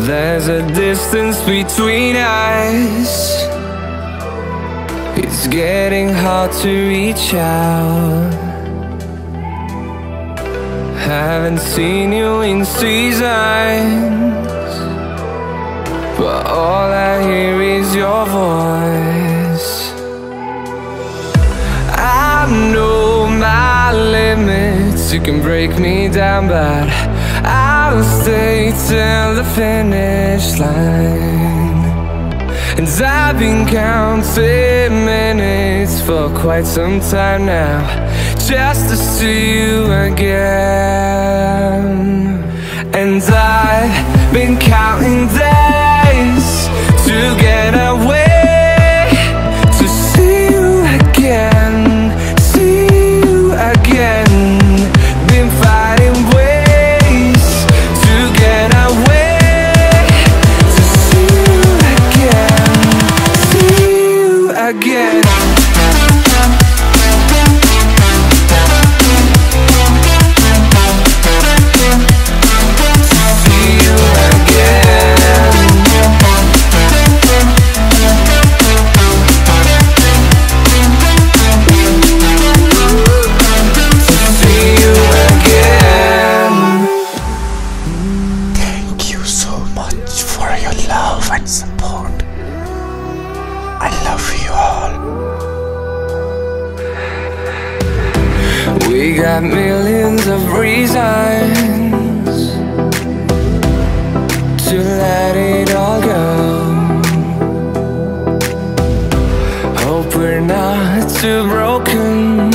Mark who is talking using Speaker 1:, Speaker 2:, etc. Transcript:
Speaker 1: There's a distance between us. It's getting hard to reach out. Haven't seen you in seasons, but all I hear is your voice. I know my limits, you can break me down, but I'll stay till the finish line. And I've been counting minutes for quite some time now, just to see you again. And I've been counting days to get away, to see you again, see you again. Been fighting ways to get away, to see you again, see you again.
Speaker 2: And support. I love you all.
Speaker 1: We got millions of reasons to let it all go. Hope we're not too broken